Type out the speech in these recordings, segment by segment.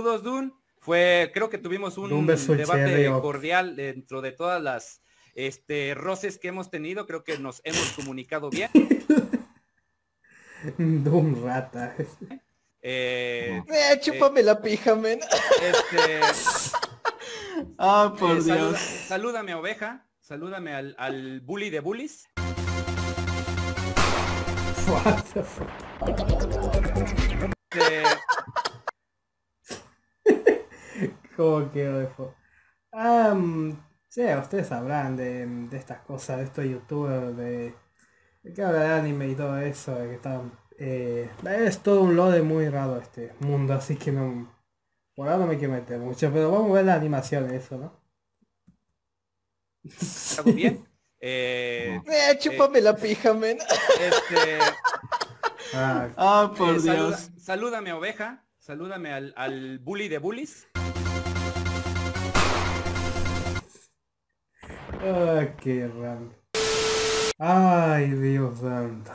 Saludos, Dun. Creo que tuvimos un debate cordial dentro de todas las roces que hemos tenido. Creo que nos hemos comunicado bien. Dun rata. Chúpame la pija, men. Por Dios. Salúdame, oveja. Salúdame al bully de bullies. What the fuck? ¿Cómo quedó eso? Sí, ustedes sabrán de estas cosas, de estos youtubers, de que habla de anime y todo eso, de que están, es todo un lore muy raro este mundo, así que no, por ahora no me quiero meter mucho, pero vamos a ver la animación de eso, ¿no? ¿Algo bien? Chúpame la pija, men. Por Dios. Salúdame, oveja. Salúdame al bully de bullies. Qué raro. Ay, Dios santo.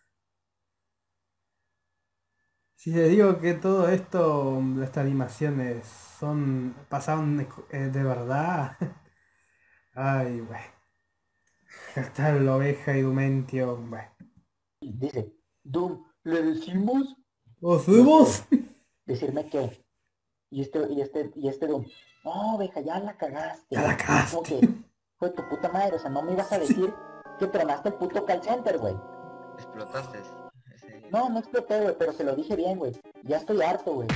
Si le digo que todo esto, estas animaciones pasaron de verdad. Ay, güey. Está la oveja y Dumentio, güey. Dice, Doom, ¿le decimos? ¿Os subimos? Decirme qué. Y este Doom, no, oveja, ya la cagaste. Ya la cagaste. Como que, fue tu puta madre, o sea, no me ibas a decir que tronaste el puto call center, güey. Explotaste. No, no exploté, güey, pero se lo dije bien, güey. Ya estoy harto, güey.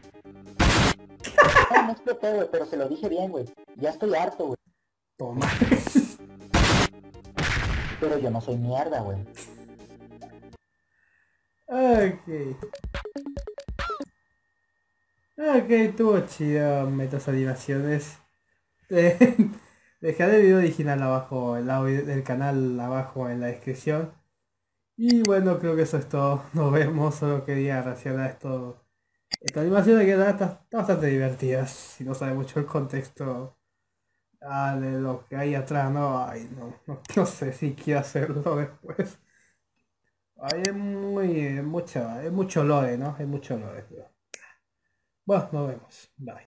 No exploté, güey, pero se lo dije bien, güey. Ya estoy harto, güey. Toma. Pero yo no soy mierda, güey. Ok. Ok, estuvo chido metas animaciones. Dejaré el video original abajo, el audio del canal abajo en la descripción. Y bueno, creo que eso es todo. Nos vemos, solo quería reaccionar a esto. Esta animación que está bastante divertida. Si no sabe mucho el contexto de lo que hay atrás, no, ay, no sé si quiero hacerlo después. Hay mucho lore, ¿no? Hay mucho lore. Bueno, nos vemos. Bye.